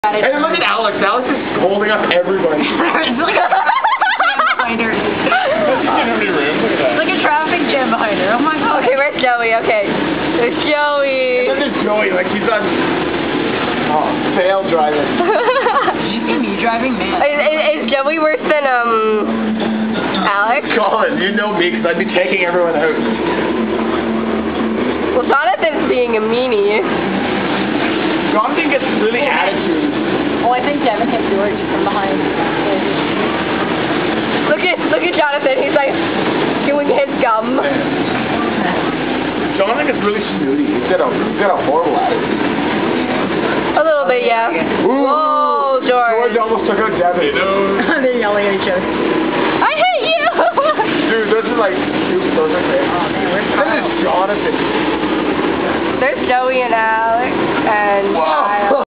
Hey, look at Alex. Alex is holding up everybody. Look at behind her. Look at traffic jam behind her. Oh my god. Okay, where's Joey? Okay. There's Joey. Look at Joey, like he's on fail driving. Did you see me driving, man? Is Joey worse than, Alex? Colin, you know me because I'd be taking everyone out. Well, Jonathan's being a meanie. Jonathan gets really attitude. Oh, I think Devin hit George from behind. Look at Jonathan. He's like doing his gum. Jonathan gets really snooty. He's got a horrible attitude. A little bit, yeah. Ooh. Whoa, George. George almost took out Devin. They're yelling at each other. I hate you. Dude, this is like two perfect things. Oh, man, where's This is Jonathan. There's Joey and Alex and Whoa. Kyle.